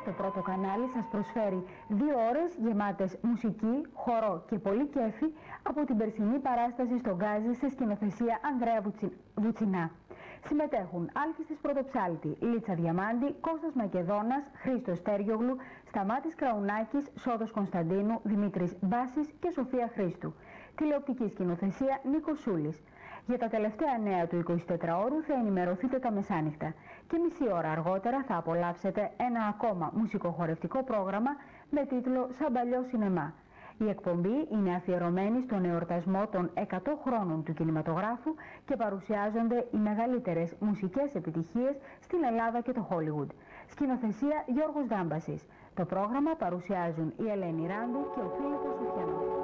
το πρώτο κανάλι σας προσφέρει 2 ώρες γεμάτες μουσική, χορό και πολύ κέφι από την περσινή παράσταση στο Γκάζι σε σκηνοθεσία Ανδρέα Βουτσινά. Συμμετέχουν Άλκης της Πρωτοψάλτη, Λίτσα Διαμάντη, Κώστας Μακεδόνας, Χρήστος Τέριογλου, Σταμάτης Κραουνάκης, Σόδος Κωνσταντίνου, Δημήτρης Μπάσης και Σοφία Χρήστου. Τηλεοπτική σκηνοθεσία Νίκος Σούλης. Για τα τελευταία νέα του 24ωρου θα ενημερωθείτε τα μεσάνυχτα και μισή ώρα αργότερα θα απολαύσετε ένα ακόμα μουσικοχορευτικό πρόγραμμα με τίτλο «Σαν παλιό σινεμά». Η εκπομπή είναι αφιερωμένη στον εορτασμό των 100 χρόνων του κινηματογράφου και παρουσιάζονται οι μεγαλύτερες μουσικές επιτυχίες στην Ελλάδα και το Hollywood. Σκηνοθεσία Γιώργος Δάμπασης. Το πρόγραμμα παρουσιάζουν η Ελένη Ράντου και ο Φίλιππος Σουφιανός.